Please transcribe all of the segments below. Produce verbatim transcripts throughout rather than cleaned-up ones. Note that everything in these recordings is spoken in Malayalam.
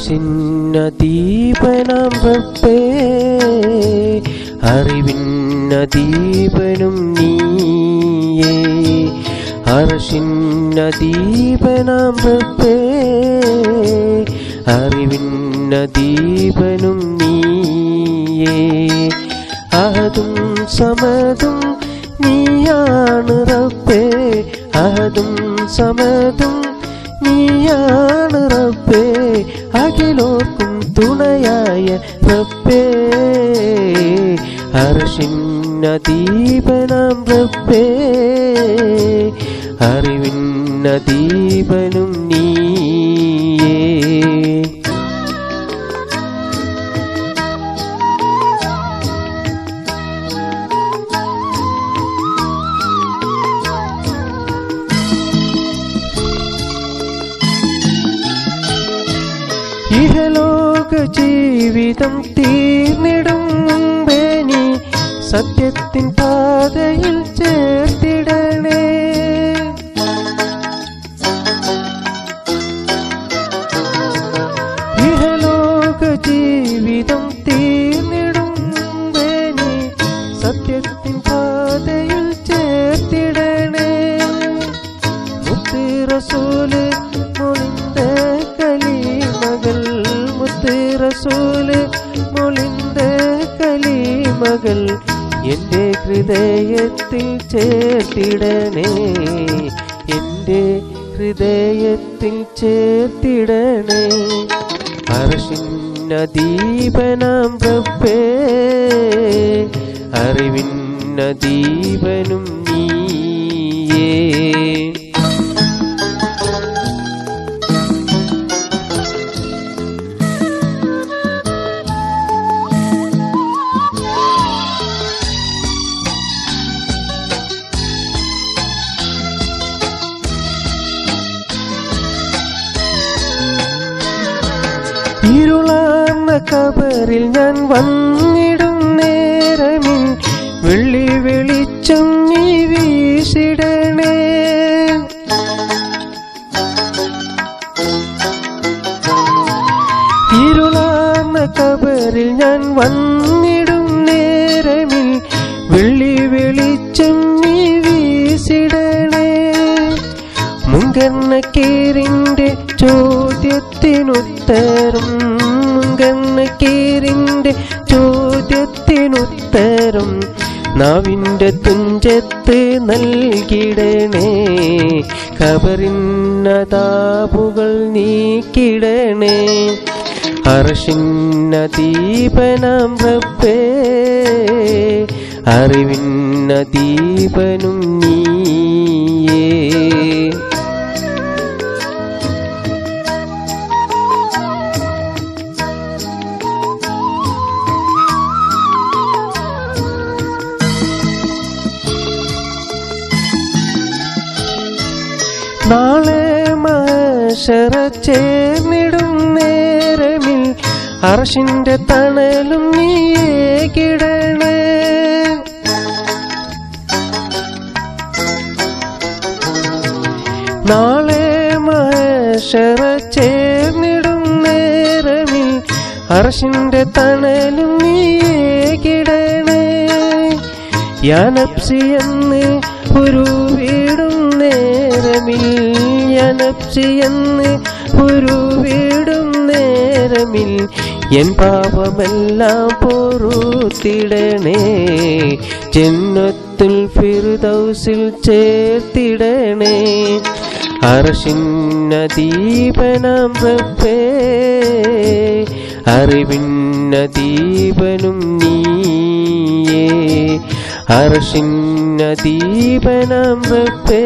അർശിന്നദീപനാം റബ്ബേ അറിവിന്നദീപനും നീയേ അർശിന്നദീപനാം റബ്ബേ അറിവിന്നദീപനും നീയേ അഹദും സമദും നീയാണ് റബ്ബേ അഹദും സമദും നീയാണ് റബ്ബേ അഖിലോർക്കും തുണയായ റബ്ബേ അർശിന്നദീപനാം റബ്ബേ അറിവിന്നദീപനും നീയേ ഇഹലോക ജീവിതം തീർന്നിടും മുമ്പേ നീ സത്യത്തിൻ പാതയിൽ ചേർത്തിടണേ ഇഹലോക ജീവിതം തീർന്നിടും മുമ്പേ നീ സത്യത്തിൻ പാതയിൽ ചേർത്തിടണേ മുത്ത് റസൂല് മൊളിന്ത കലീമകൾ മുത്ത് റസൂല് മൊളിന്ത കലീമകൾ എൻ്റെ ഹൃദയത്തിൽ ചേർത്തിടണേ എൻ്റെ ഹൃദയത്തിൽ ചേർത്തിടണേ അർശിന്നദീപനാം റബ്ബേ അറിവിന്നദീപനും നീയേ ഇരുളാർന്ന കബറിൽ ഞാൻ വന്നിടും നേരമിൽ വെള്ളി വെളിച്ചം നീ വീശിടണേ ഇരുളാർന്ന കബറിൽ ഞാൻ വന്നിടും നേരമിൽ വെള്ളി വെളിച്ചം നീ വീശിടണേ മുങ്കർണക്കീറിന്റെ ചോദ്യത്തിനുത്തരം മുങ്കർണക്കീറിന്റെ ചോദ്യത്തിനുത്തരം നാവിന്റെ തുഞ്ചത്ത് നൽകിടണേ ഖബറിന്നതാപുകൾ നീക്കിടണേ അർശിന്നദീപനാം റബ്ബേ അറിവിന്നദീപനും നീയേ നാളെ മഹ്ശറ ചേർന്നിടും നേരമിൽ അർശിന്റെ തണലും നീയേകിടണേ നാളെ മഹ്ശറ ചേർന്നിടും നേരമിൽ അർശിന്റെ തണലും നീയേകിടണേ യാ നഫ്സി എന്ന് ഒരു വീടും നേരമിൽ യാ നഫ്സി എന്ന് ഒരു വീടും നേരമിൽ എൻ പാപമെല്ലാം പൊറുത്തിടണേ ജന്നത്തുൽ ഫിർദൗസിൽ ചേർത്തിടണേ അർശിന്നദീപനാം റബ്ബേ അറിവിന്നദീപനും നീയേ അർശിന്നദീപനാം റബ്ബേ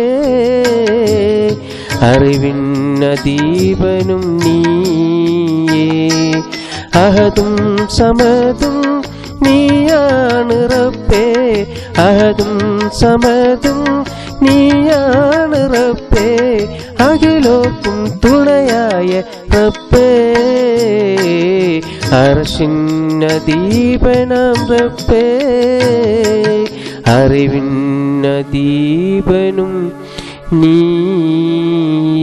അറിവിന്നദീപനും നീയേ അഹദും സമദും നീയാണ് റബ്ബേ അഹദും സമദും നീയാണ് റബ്ബേ അഖിലോർക്കും തുണയായ റബ്ബേ അർശിന്നദീപനാം റബ്ബേ അറിവിന്നദീപനും നീ